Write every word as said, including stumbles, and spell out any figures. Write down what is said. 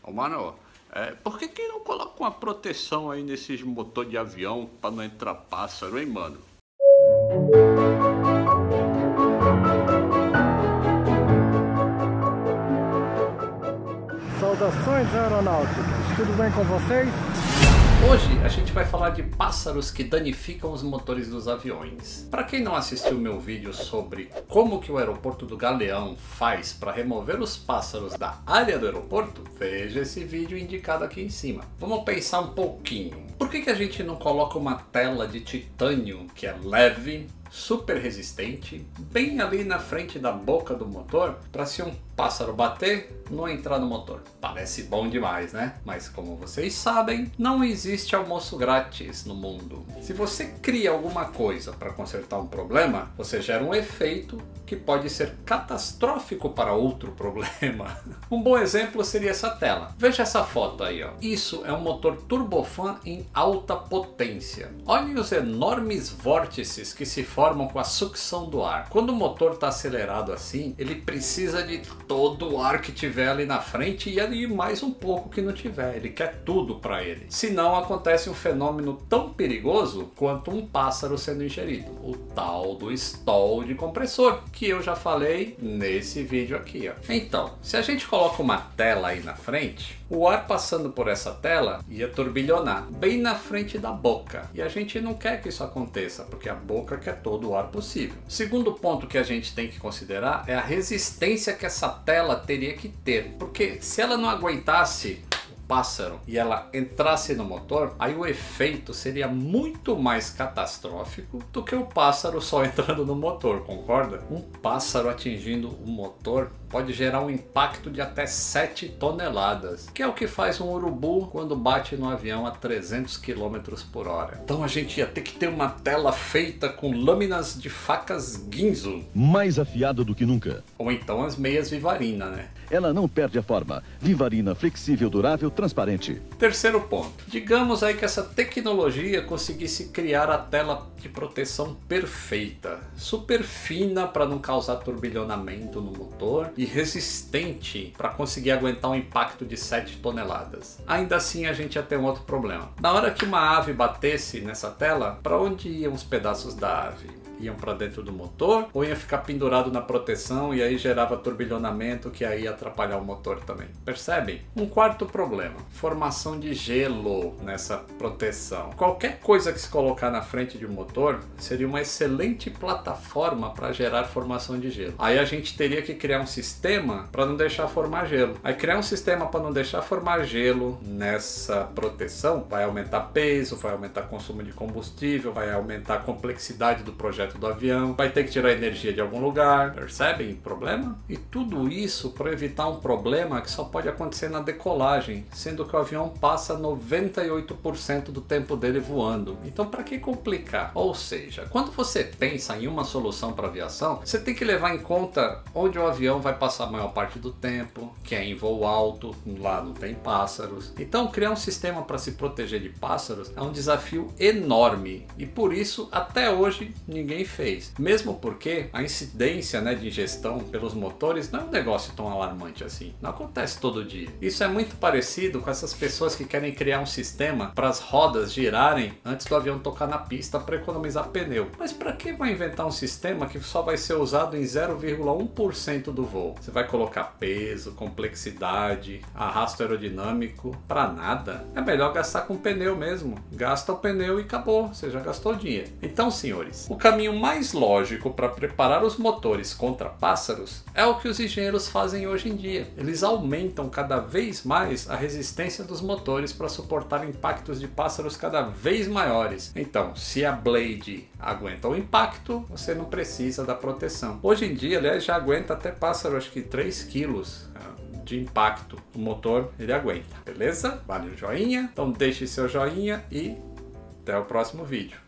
Ô, mano, é, por que que não coloca uma proteção aí nesses motor de avião pra não entrar pássaro, hein, mano? Saudações aeronáuticas, tudo bem com vocês? Hoje a gente vai falar de pássaros que danificam os motores dos aviões. Para quem não assistiu meu vídeo sobre como que o aeroporto do Galeão faz para remover os pássaros da área do aeroporto, veja esse vídeo indicado aqui em cima. Vamos pensar um pouquinho. Por que que a gente não coloca uma tela de titânio que é leve, super resistente, bem ali na frente da boca do motor, para se um pássaro bater, não entrar no motor? Parece bom demais, né? Mas como vocês sabem, não existe almoço grátis no mundo. Se você cria alguma coisa para consertar um problema, você gera um efeito que pode ser catastrófico para outro problema. Um bom exemplo seria essa tela. Veja essa foto aí, ó. Isso é um motor turbofan em alta potência. Olhem os enormes vórtices que se formam com a sucção do ar. Quando o motor está acelerado assim, ele precisa de todo o ar que tiver ali na frente e ali mais um pouco que não tiver. Ele quer tudo para ele. Senão acontece um fenômeno tão perigoso quanto um pássaro sendo ingerido. O tal do stall de compressor, que eu já falei nesse vídeo aqui, ó. Então, se a gente coloca uma tela aí na frente, o ar passando por essa tela ia turbilhonar bem na frente da boca. E a gente não quer que isso aconteça, porque a boca quer todo o ar possível. O segundo ponto que a gente tem que considerar é a resistência que essa tela teria que ter. Porque se ela não aguentasse pássaro e ela entrasse no motor, aí o efeito seria muito mais catastrófico do que o pássaro só entrando no motor, concorda? Um pássaro atingindo o motor pode gerar um impacto de até sete toneladas, que é o que faz um urubu quando bate no avião a trezentos quilômetros por hora. Então a gente ia ter que ter uma tela feita com lâminas de facas Ginsu. Mais afiado do que nunca. Ou então as meias Vivarina, né? Ela não perde a forma. Vivarina flexível, durável, transparente. Terceiro ponto. Digamos aí que essa tecnologia conseguisse criar a tela de proteção perfeita, super fina para não causar turbilhonamento no motor e resistente para conseguir aguentar um impacto de sete toneladas. Ainda assim a gente ia ter um outro problema. Na hora que uma ave batesse nessa tela, para onde iam os pedaços da ave? Iam para dentro do motor ou ia ficar pendurado na proteção e aí gerava turbilhonamento que aí ia atrapalhar o motor também? Percebem? Um quarto problema: formação de gelo nessa proteção. Qualquer coisa que se colocar na frente de um motor seria uma excelente plataforma para gerar formação de gelo. Aí a gente teria que criar um sistema para não deixar formar gelo. Aí criar um sistema para não deixar formar gelo nessa proteção vai aumentar peso, vai aumentar consumo de combustível, vai aumentar a complexidade do projeto do avião, vai ter que tirar energia de algum lugar. Percebem o problema? E tudo isso para evitar um problema que só pode acontecer na decolagem, sendo que o avião passa noventa e oito por cento do tempo dele voando. Então para que complicar? Ou seja, quando você pensa em uma solução para aviação, você tem que levar em conta onde o avião vai passar a maior parte do tempo, que é em voo alto, lá não tem pássaros. Então criar um sistema para se proteger de pássaros é um desafio enorme e por isso até hoje ninguém fez. Mesmo porque a incidência, né, de ingestão pelos motores não é um negócio tão alarmante assim. Não acontece todo dia. Isso é muito parecido com essas pessoas que querem criar um sistema para as rodas girarem antes do avião tocar na pista para economizar pneu. Mas para que vai inventar um sistema que só vai ser usado em zero vírgula um por cento do voo? Você vai colocar peso, complexidade, arrasto aerodinâmico para nada? É melhor gastar com pneu mesmo. Gasta o pneu e acabou. Você já gastou o dinheiro. Então, senhores, o caminho mais lógico para preparar os motores contra pássaros é o que os engenheiros fazem hoje em dia. Eles aumentam cada vez mais a resistência dos motores para suportar impactos de pássaros cada vez maiores. Então, se a blade aguenta o impacto, você não precisa da proteção. Hoje em dia, aliás, já aguenta até pássaro, acho que três quilos de impacto. O motor, ele aguenta. Beleza? Vale o joinha? Então deixe seu joinha e até o próximo vídeo.